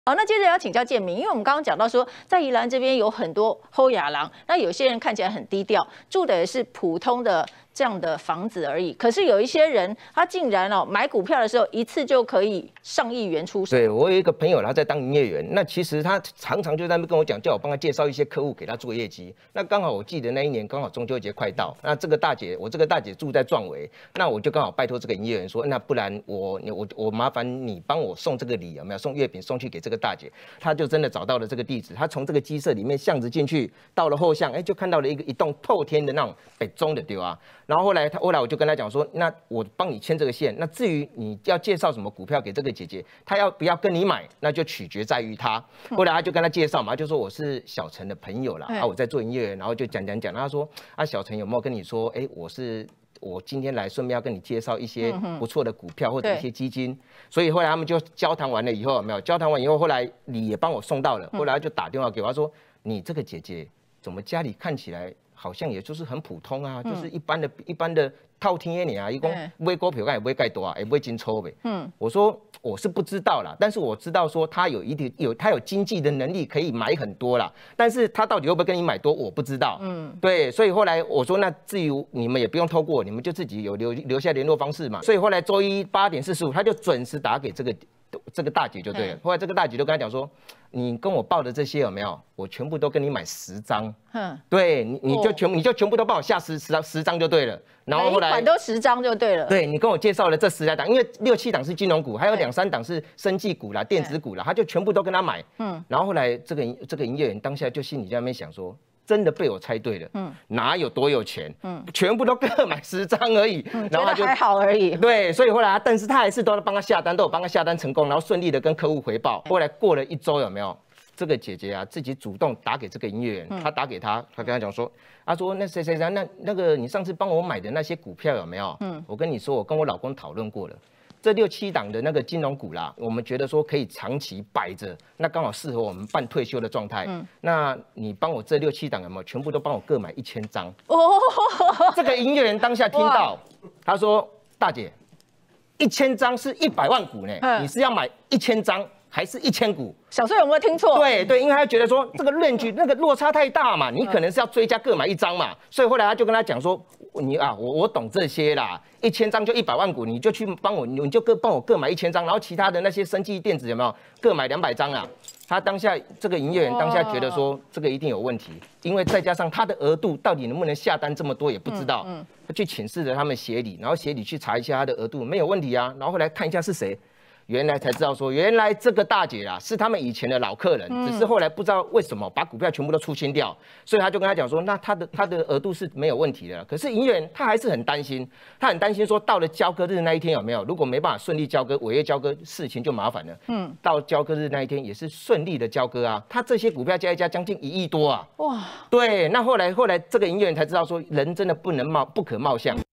好，那接着要请教建明，因为我们刚刚讲到说，在宜兰这边有很多后亚郎，那有些人看起来很低调，住的也是普通的这样的房子而已。可是有一些人，他竟然买股票的时候，一次就可以上亿元出手。 对我有一个朋友，他在当营业员，那其实他常常就在那边跟我讲，叫我帮他介绍一些客户给他做业绩。那刚好我记得那一年刚好中秋节快到，那这个大姐，我这个大姐住在壮围，那我就刚好拜托这个营业员说，那不然我麻烦你帮我送这个礼有没有？送月饼送去给这个大姐，他就真的找到了这个地址，他从这个鸡舍里面巷子进去，到了后巷，就看到了一栋透天的那种北中的对啊。然后后来我就跟他讲说，那我帮你牵这个线，那至于你要介绍什么股票给这个姐姐，她要不要跟你买，那就取决在于她。后来他就跟他介绍嘛，他就说我是小陈的朋友啦，我在做营业员，然后就讲，他说小陈有没有跟你说，我今天来顺便要跟你介绍一些不错的股票或者一些基金，所以后来他们就交谈完了以后，有没有交谈完以后，后来礼也帮我送到了，后来他就打电话给我，他说你这个姐姐怎么家里看起来好像也就是很普通啊，就是一般的套天你啊，一共买股票也不会盖多啊，也不会金抽呗。我说我是不知道啦，但是我知道说他有经济的能力可以买很多啦，但是他到底会不会跟你买多，我不知道。对，所以后来我说那至于你们也不用透过我，你们就自己有留下联络方式嘛。所以后来周一8点45，他就准时打给这个大姐就对了。后来这个大姐就跟他讲说，你跟我报的这些有没有？我全部都跟你买10张。对，你就全部都帮我下10张就对了。然后后来每一款都10张就对了。 对，你跟我介绍了这10来档，因为6、7档是金融股，还有2、3档是生技股啦、电子股啦，他就全部都跟他买。然后后来这个营业员当下就心里在那边想说，真的被我猜对了，哪有多有钱，全部都各买10张而已，然后他就还好而已。 对，所以后来但是他还是都帮他下单，都有帮他下单成功，然后顺利的跟客户回报。后来过了1周，有没有？这个姐姐啊，自己主动打给这个营业员，他打给他跟他讲说，他说那谁那个你上次帮我买的那些股票有没有？我跟你说，我跟我老公讨论过了。这6、7档的那个金融股啦，我们觉得说可以长期摆着，那刚好适合我们半退休的状态。那你帮我这6、7档有没有全部都帮我各买1000张？这个营业员当下听到，他说：“大姐，1000张是100万股呢，你是要买1000张还是1000股？” 小穗有没有听错？ 对，因为他觉得说这个range那个落差太大嘛，你可能是要追加各买1张嘛，所以后来他就跟他讲说，我懂这些啦，1000张就100万股，你就去帮我，你就帮我各买1000张，然后其他的那些生技电子有没有各买200张啊？他当下这个营业员当下觉得说这个一定有问题，因为再加上他的额度到底能不能下单这么多也不知道，他去请示了他们协理，然后协理去查一下他的额度没有问题啊，然后后来看一下是谁。原来才知道说，原来这个大姐啦是他们以前的老客人，只是后来不知道为什么把股票全部都出清掉，所以他就跟他讲说，那他的额度是没有问题的。可是营业员他还是很担心，他很担心说到了交割日那一天有没有，如果没办法顺利交割，违约交割事情就麻烦了。到交割日那一天也是顺利的交割啊，他这些股票加一加将近1亿多啊。哇，对，那后来这个营业员才知道说，人真的不可貌相。